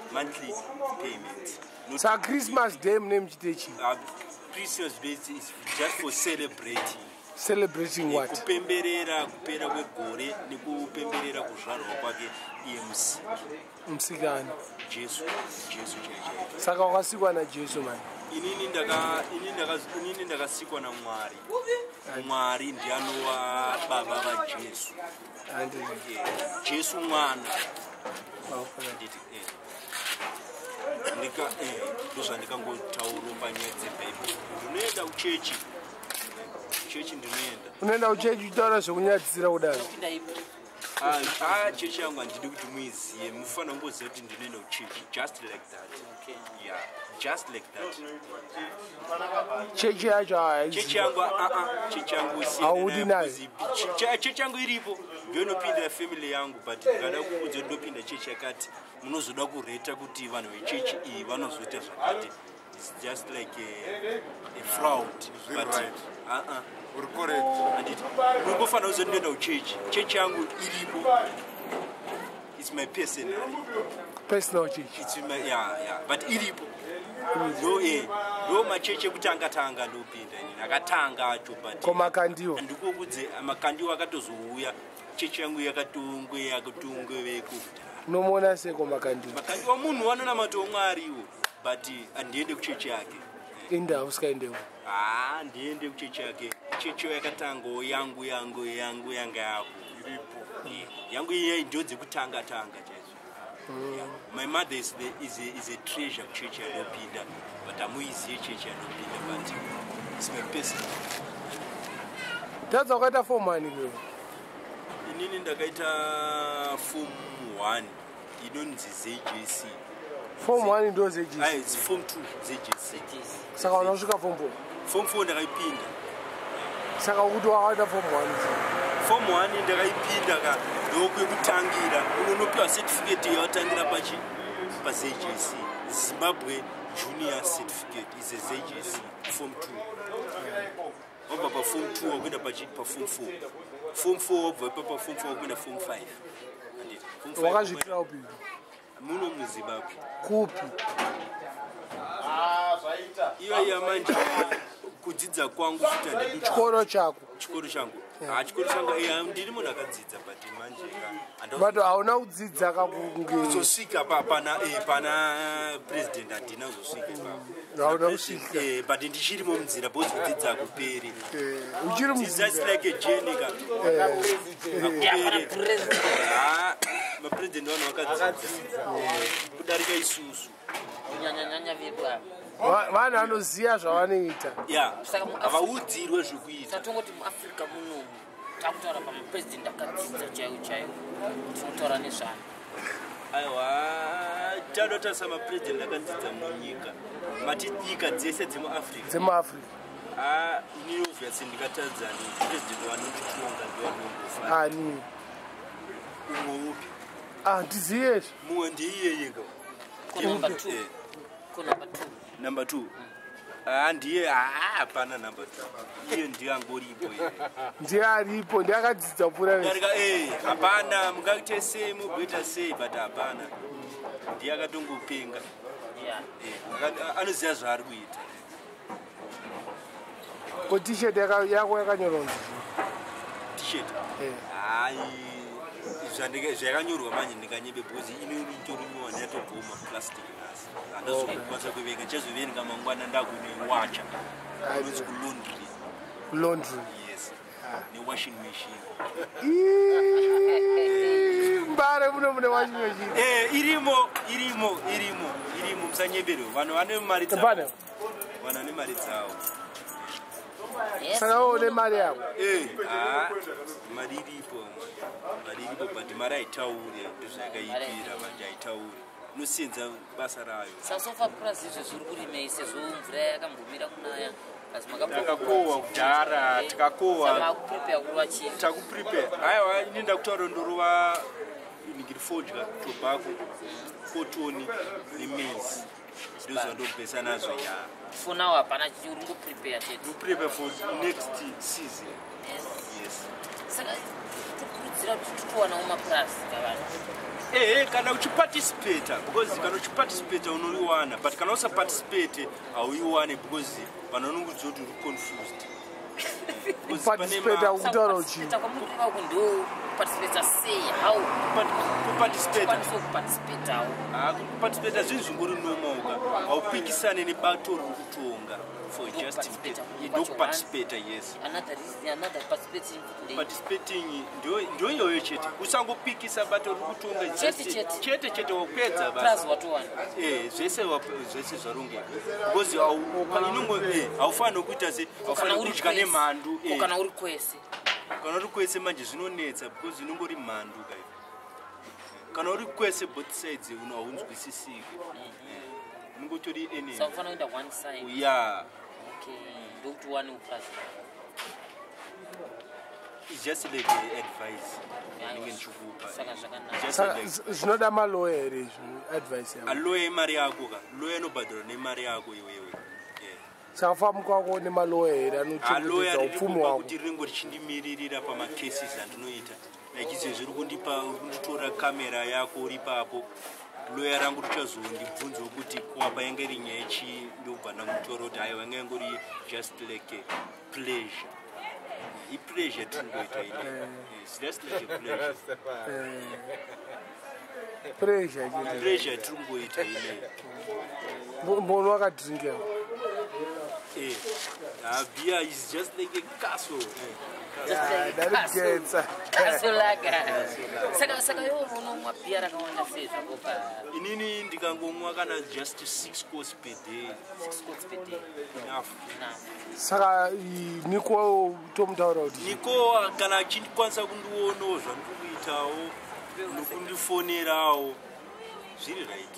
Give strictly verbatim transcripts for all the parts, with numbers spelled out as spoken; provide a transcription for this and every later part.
monthly payments. It's a Christmas Day name Chitechi. Uh, Christmas Day is just for celebrating. Celebrating what? Kupemberera kupera kwegore nekupemberera kuzvarwa kwake iye musiki. Musikani. Jesu, Jesu chaicho. Saka wakasikwa na Jesu man. Inini ndaka inini ndaka inini ndakasikwa na Mwari. Mwari ndiye anova baba va Jesu. And Jesu mwana. Nditi eh. Nika eh ndozva ndikangotaura panyaya dzeBhayibheri. Ndinoenda kuchechi. Chechi ndinoenda. Unoenda kuchechi utaura zvekunyadzisira kudaro. Ah, ah, chechi yangu handidi kuti muizive. Mufanira kungoziva kuti ndinoenda kuchechi. Just like that. Okay. Yeah. Just like that. Chechi yacho haisi. Chechi yangu ah ah. Chechi yangu si. Haudi nayo. Chechi yangu iripo. Ndinopinda family yangu but ndada kuudza ndopinda chechi yakati munozoda kureta kuti vanhu vechechi iyi vanozoita zvakati. It's just like a, a fraud. But right. uh uh. We're correct. Anditi. Ndingofanira kuzoenda kuchechi. Chechi yangu iripo. It's my personal. Personal church. It's my yeah yeah. But iripo. No eh. No machechi ekutanga tanga ndopinda. Akatanga acho but. Koma kandiwo. Ndikokudze makandiwo akatozouya. Chechi yangu yakatongwe yakatongwe vekuda. Unomona seko makandiwo. Makandiwo munhu wanona mato Mwariwo. But andiende kuchechi yake. Inda usikaendewo. Ah, ndiende kuchechi yake. Chechi yakatango yangu yangu yangu yanga yako. Iripo. Yangu iye ndoze kutanga tanga Jesu. Yeah. My mother is the is a, is a treasure kuchechi yanopinda. But amuiziye chechi yanopinda but it's my personal. Tadza wakaita form one kwe. Inini ndakaita form one. Inonzi Z J C. Form one ndo Z J C. Ah, it's form two Z J C. Saka unasvika form four. Form four ndakaipinda. Saka ukuthi wakaita form one. Form one ndakaipinda ka lokho ekutangira unonopiwa certificate yawatangira pachi pa Z J C. Zimbabwe Junior Certificate is a Z J C form two. Obva pa form two wakuenda pachi pa form four. Form four obva pa form four wakuenda form five. Wakazvitira upi? Muno muZimbabwe. Kupi? Ah, zvaita. Iyo yamanje kudzidza kwangu futa ndiri chikoro chako. Chikoro changu. Ah, chikoro changu eh ndiri munhu akadzidza but manje ka. But hauna kudzidza kakunge. Uzosvika pa pana eh pana president atina uzosvika pa. Hauna kusvika. Eh but ndichiri mu munzira bozi kudzidza kuperi. Eh uchiri mu. It's just like a journey ka. Eh president. Ah, ma president wano wakadzidza. Kudarika isusu. Nyanya vibwa. Vanhu vanoziva zvavanoita. Yeah. Havaudzirwe zvekuita. Tatongoti muAfrica muno takutaura pamupresident akadzidza chaiwo chaiwo. Tinotaura nezvano. Aiwa, tanotasa mapresident akadzidza munyika. Mati nyika dzese dzemuAfrica. DzemuAfrica. Ah, ini obviously ndikatadza ni president wanotitonga ndiwanongofa. Ani. Umwe upi? Ah, ndiziye. Mumwe ndiye yega. Number two. Number two. Number two. Ah, ndiye ah hapana number two. Iye ndiye angoripo iye. Ndiye aripo, ndiye akadzidza pfuura wese. Ndarika eh hapana mungaite sei mugoita sei but hapana. Ndiye akatongopenga. Yeah. Eh, anoziva zvaari kuita. Ko t-shirt yako yakanyorwa nzi. T-shirt. Eh. Ai zvandike zvakanyorwa manje ndikanyebe bhozi inoni itorimo netobhoma plastic nasi. Andazokwanisa kuverenga chezoverenga mangwana ndakunoiwacha. Kunzi laundry. Laundry. Yes. Ne washing machine. Mbare muno mune washing machine. Eh irimo irimo irimo irimo musanyebero vanhu vane mari dzavo. Vanhu vane mari dzavo. Saka une mari yako. Eh ah mari iripo. Mari iripo but mari aitaure ndozvakaipira manje aitaure. Nosenza basa rayo. Sasofa plus izvo zviri kurimei sezvo mvura yakambomira kunaya. Takakohwa kudhara, takakohwa. Takuprepare. Aiwa, ini ndakutaura ndorova ndingiri fodya, tobacco, cotton nemaize. Ndozvandopesa nazvo ya. For now hapana chiri kungoprepare chete. To prepare for next season. Yes. Yes. Saka tikurudzira kuti tikuwana uma plus kavanhu. eh kana uchiparticipate because kana uchiparticipate unoiwana but kana usaparticipate auiwane because vanonongudzwa kuti uri confused. Participate akutaura uchi. Takamutira kundo participate sei how participate participate how ah participate zvinhu ngori nomoka aupikisane nebato rokutonga for just you participate yes another another participating participating ndio ndio iyoyo chete usangopikisa bato rokutonga chete chete chete wapedza basi plus watu wana eh zvese zvese zvarongeka because au inongo eh aufani kuita se aufani kudya nemhandu eh kana uri kwese kana uri kwese manje zvinonetsa because inongori mhandu kai kana uri kwese both sides unounzwisisiki unongotori ene so ufana kuenda one side yeah okay don't one plus it's just like advice ninge nchukupa saka zvakanaka zvinoda maloya here advice yako aloya mari yako ka loya nobhadhara nemari yako iwewe saka famu kwako nemaloya here anochengedza upfumi wako kuti ringo richindimiririra pamacases andinoita like izvo zviri kundipa kunditora kamera yako uri papo loya rangu richazondibvunza kuti kwapa yanga iri nyaya chi ndobva ndamutora kuti hayi wanga yangori just like a pleasure i-pleasure tingoita ine it's just like a pleasure pressure pressure tingoita ine mbono wakadrinka eh ah beer is just like a castle yeah that gets castle like saka saka yo unomwa beer rakawanda sezva kopa inini ndikangomwa kana just six course per day six course per day enough enough saka niko tomutaura kuti niko kana achindikwanisa kundiona zvandikuitawo nokundifonerawo zviri right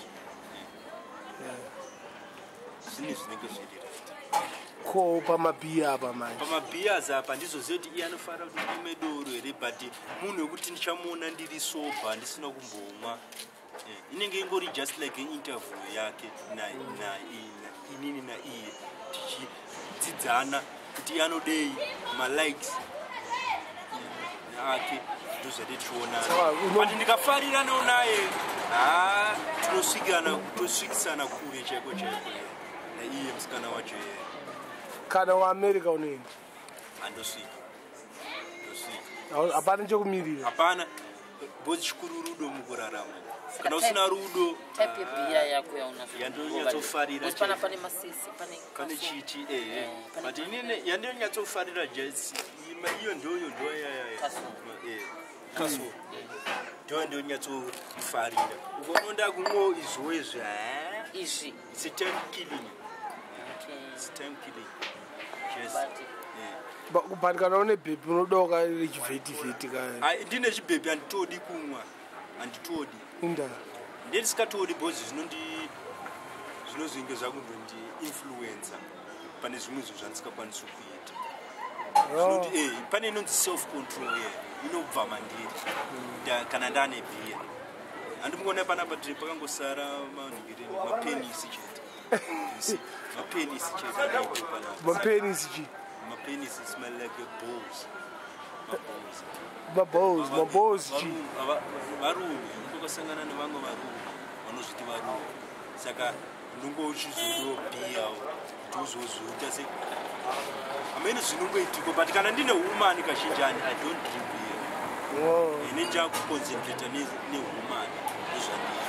zvine zvinenge zviri right ko pamabhiya apa manje pamabhiya apa ndizoziva kuti iye anofanira kuti ndimwe doro here but munhu wekuti ndichamuona ndiri soba ndisina kumbomwa inenge ingori just like interview yake inini naiye tichidzidzana kuti iye anodei malikes ake ndozvati tichionana but ndikafariranawo naye ha tinosvikana tosvikisana kure chaiko chaiko naiye musikana wacho yeye kana waamerica unoenda handosvika ndosvika hapana chekumirira hapana bozi chikuru rudo mukurarama kana usina rudo type beer yako yandonyatsofarira pana pane masisi pane pane chiti eh but inini yandonyatsofarira just iyo ndoyo ndoyo eh kaso ndoyo ndonyatsofarira ukononda kumwo izowezve izvi it's a time killing it's a time killing yes but kana une bhepi unodoka rechivhetivheti ka ndine chibhepi handitodi kumwa handitodi inda ndendisikatodi bhozi zvinondi zvinozinge zvakundondi influencer pane zvimwe zvo zvandisingakwanisi kuita zvinoti eh pane inonzi self control ye inobva mandiri kana ndane bhiya handimugona panapa tiri pakangosara manhingireni mapenisi chete mapenisi chete anaito panapa mapenisi chi mapenisi smell like a balls maballs maballs chi varume ndokasangana nevamwe varume vanozviti varume saka ndinongo uchizodobhiya kuti uzozoita se amene zvinongoitiko but kana ndine woman kazhinjani I don't drink beer ine njakuconcentrata newoman nezvandii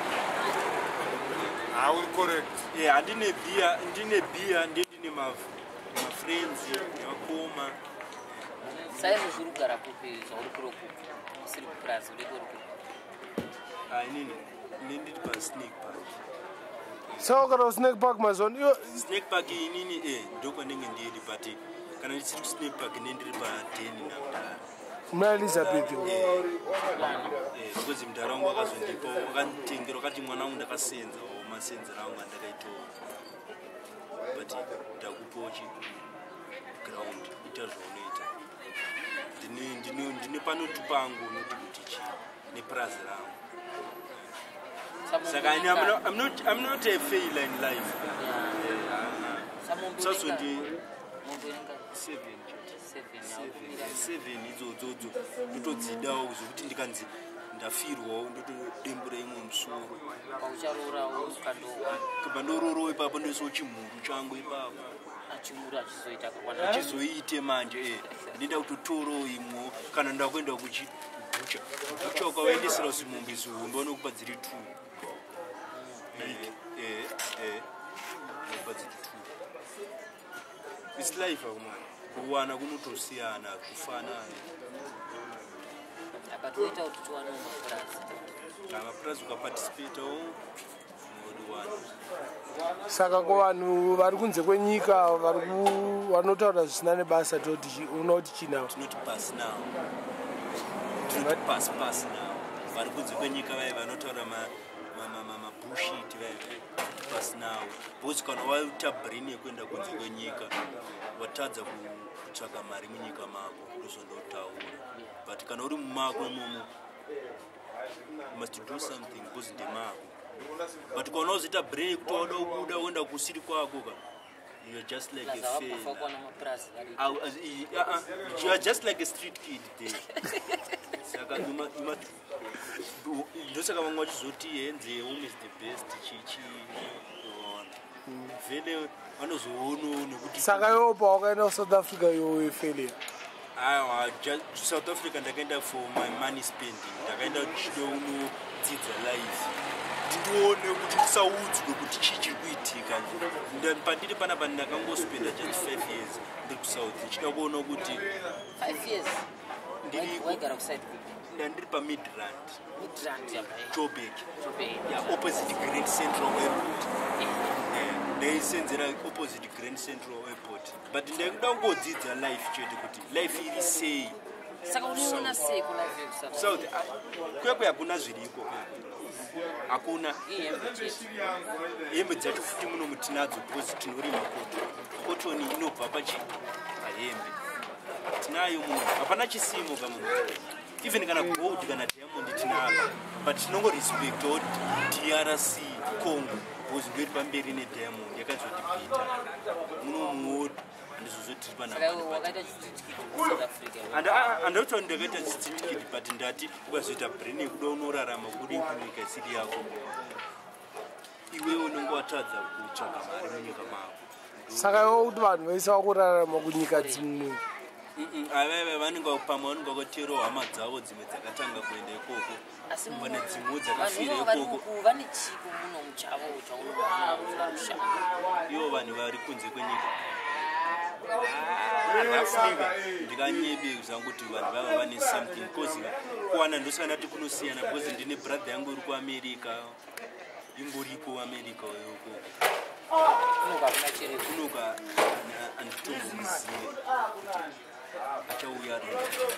auri correct eh handine beer ndine beer ndine mafriends nevakoma saizi zviri kugara kupi zvauri kuro kupi usiri kuprazi uri kuri kupi ah inini ndiri pasnake park so kana snake park mazoni yo snake park inini eh ndoko ndenge ndiri but kana ndisiri snake park ndiri pa ten na mtara mna Elizabeth eh because mtara wangu akazondipo wakantengera wakati mwana wangu ndakasenza o masenza rangu ndakaitora but ndakupochi ground itazvonoita ndine ndine ndine panotu pangu noti kuti chi ne praise rangu saka I'm not I'm not I'm not a failure in life yeah sasa ndi mumburenga seven seven seven idzodzo nditodzidawo kuti ndikanzi ndafirwawo ndotodembura imwe musoro paucharora ukandowa kubva ndororo ipapo ndoisawo chimhuru changu ipapo achimuru achizoita kakwana achizoite manje e ndinda kutotoro imwo kana ndakuenda kuchi kubucha kubucha ukawaendesera zimombe zihombe vanokupa dziri two eh eh vanokupa dziri two it's life akumana kuwana kunotosiyana kufanana akatoita kuti tiwane mapurazi amapurazi ukaparticipatawo modiwana saka ko vanhu vari kunze kwenyika vanotaura zvisina nebasa toti unoti chinawo tinoti pasi nawo tinoti pasi pasi nawo vari kunze kwenyika vai vanotaura mabushit vai pasi nawo because kana waita brain yekuenda kunze kwenyika watadza kutsvaga mari munyika mako ndozondotaura but kana uri mumako imomo you must do something because ndemako but kana uzoita brain kuti wada kubuda uenda kusiri kwako ka you are just like a failure. Uh, uh, you are just like a street kid there. Saka you must you must do ndosaka vamwe vachizoti henze home is the best chichi vele vanozoona nekuti saka yopa wakaenda kusouth africa yowe failure aiwa south africa ndakaenda for my money spending ndakaenda chido unodzidza life ndinoone kuti ndisaudzwe kuti chii chiri kuitika pandiri panapa ndakangospenda just five years ndiri kusouth ndichida kuona kuti ndiri pamidrand joburg opposite grand central airport ndaisenzera opposite grand central airport but ndakuda kungodzidza life chete kuti life iri sei saka unoona sei south kwekwe hakuna zviriko hakuna hembe dzacho futi muno mutinadzo because tinorima koto kotoni inobva pachi pahembe tinayo muno hapana chisimo kamunhu even kana gold kana diamond tinapa but tinongorespectawo D R C Congo because ndiri pamberi nediamond yakazotipita muno muno handizozotiri panandauti ndakaita chitsitikiti but ndati ukazoita brain yekuda unorarama kuri kunyika isiri yako iwewe unenge watadza kutsvaga mari munyika mako saka iwo kuti vanhu vaisava kurarama kunyika dzimwe avaiva vanenge pamwe vanenge vakaterawo hama dzavo dzimwe dzakatanga kuenda ikoko pane dzimwewo dzakafira ikoko vane chipo muno muchavo chaunovamusha ivo vanhu vari kunze kwenyika ndakafika ndikanyebe zangu kuti vanhu vava vane something because kuwana ndosaka ndati kunosiyana because ndine brother yangu iri kuamerica ingoripo america yoko kunoka anditombomuzive achauya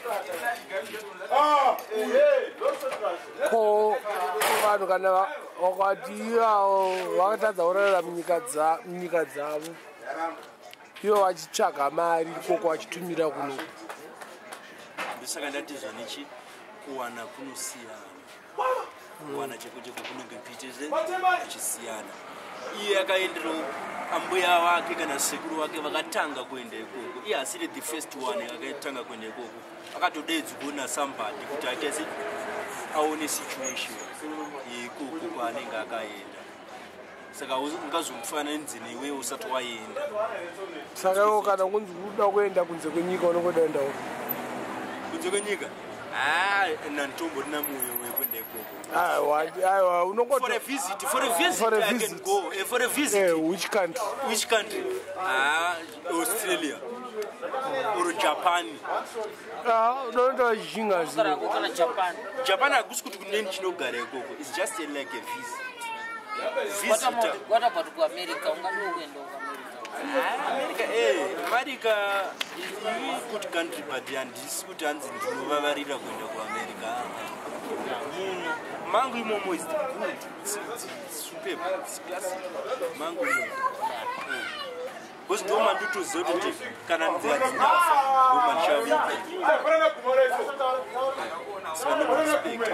ko vanhu kana vakati ivavo vakatadza kurarira munyika dzavo ivo vachitsvaga mari koko vachitumira kuno ndosaka ndati zvanechi kuwana kunosiyana kuwana chekucheko kunenge kuiteze kuchisiyana iye akaenderawo ambuya vake kana sekuru vake vakatanga kuenda ikoko iye asiri the first one akatanga kuenda ikoko akatodedzi kuona somebody kuti atese aone situation ikoko kwaanenge akaenda saka ungazomufananidze neiwewe usati waenda saka iwo kana kunzi kuda kuenda kunze kwenyika unongodaenda uko kunze kwenyika ah nantombo ndina moyo wekuenda ikoko aiwa unongoto for a visit for a visit For a I visit. can go uh, for a visit eh which country which country ah Australia or Japan ah unoenda vachinga ziro kana Japan Japan hakusi kuti kuneni chinogara ikoko it's just a, like a visit visitor what about ku America ungadiwo kuenda ku America America eh America is a good country but handisi kuti hanzi ndinovavarira kuenda ku America muno mangu imomo is good it's, it's, it's superb it's classic mangu imomo because ndo mandutoziva kuti kana nzira dzinafa ndo mandichaviga saka ndonorespecta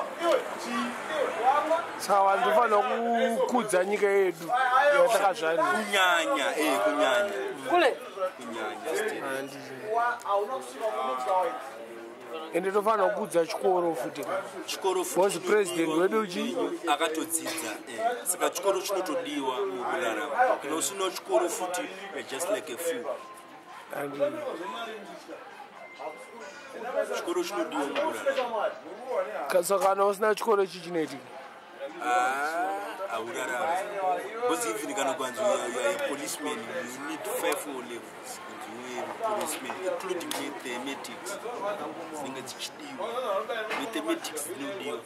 saka vanhu tofanira kukudza nyika yedu yatakazvarira kunyanya eh kunyanya kule kunyanya ende tofanira kukudza chikoro futi chikoro was president wedu chi akatodzidza saka chikoro chinotodiwa mukurarama kana usina chikoro futi you're just like a fool and chikoro chinodiwa mukurarama saka kana usina chikoro ichi chinoitika aurarama because even kana kwanzi you are a policeman you need five O levels policeman including mathematics zinenge dzichidiwa mathematics dzinodiwa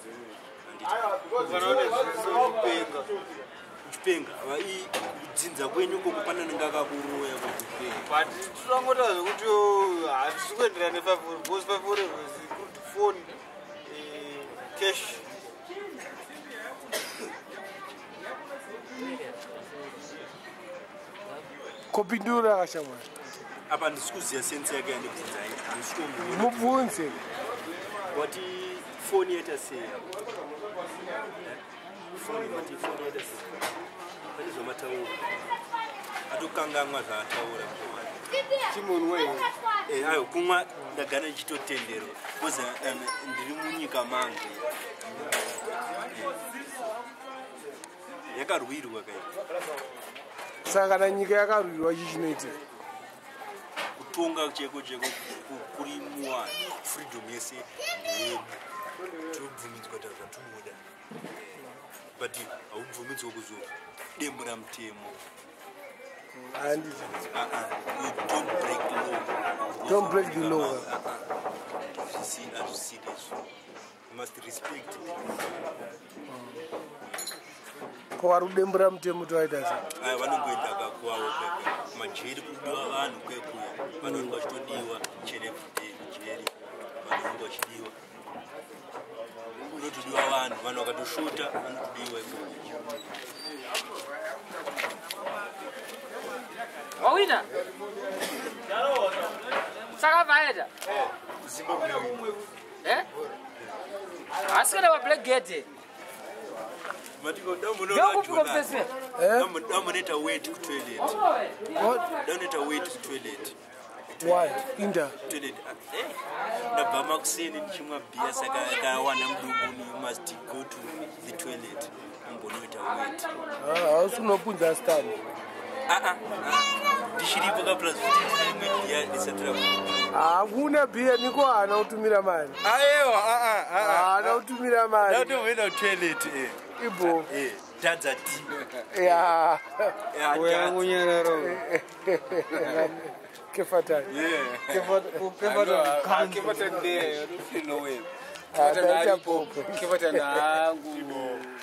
kuchipenga vai kudzinza kwenyu koko pananenge akakuroya kuchipenga but tinongotaura zvekuti hatisi kuenderana ne five because five levels kuti phone cash kopindura akashamwa apa ndisi kuziva sense yake yandibvunzai mubvunze wati foni yaita sei foni wati foni yaita sei pane zvamataura atokangamwa zvaataura chimunhu wei eh ayo kumwa ndagara ndichitotendero because ndiri munyika mange yakarwirwa kai saka kana nyika yakarwirwa ichi chinoitika kutonga cheko cheko kuri muwani freedom yese yedu tobvumidzwa tazvatunoda but haubvumidzwa kuzo dembura mutemo and don't break law don't break the law see as serious you must respect kwari kudembura mutemo toaita sei aya vanongoenda kakwavo kwekwe majeri kudiwa vanhu kwekuya vanonga vachitodiwa cherejeri vanonga vachidiwa kunotodiwa vanhu vanhu vakatoshuta vanotodiwa ikoko wawina saka vaenda eh asi kana black gate damuneta wait kutoilet damuneta wait kutoilet why inda toilet ndabva makuseni ndichimwa bhiya saka akawana mudunguni you must go to the toilet umbonoita wait hausi unopunza stani ndichiripo kapura zviti imwe bhiya ndisatira hakuna bhiya niko hana kutumira mari aiwa hana kutumira mari dautoenda kutoilet ibo tadza ti ya yangu nyararo kefatani kefatani ataita popo kefatani hangu